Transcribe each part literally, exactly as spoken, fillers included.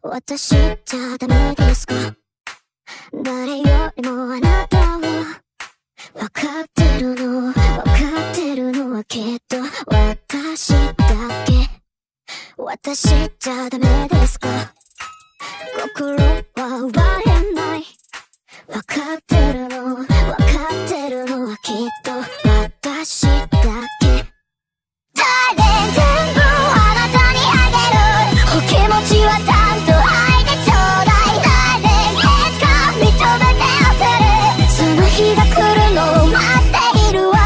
私じゃダメですか？誰よりもあなたを分かってるの、分かってるのはきっと私だけ。私じゃダメですか？心は奪えない。分かってるの、分かってるのはきっと私だけ。誰全部あなたにあげる、お気持ちはちゃんと愛でちょうだい。誰いつか認めてあげる、その日が来るのを待っているわ。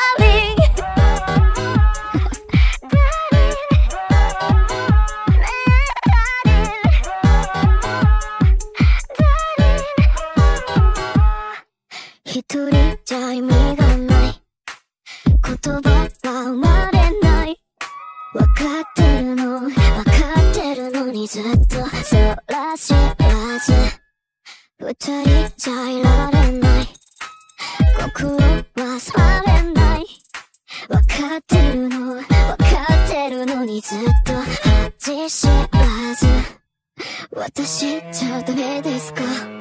一人じゃ意味がない、言葉は生まれない。分かってるの、分かってるのにずっとそら知らず、二人じゃいられない、心は触れない。分かってるの、分かってるのにずっと恥知らず、私じゃダメですか？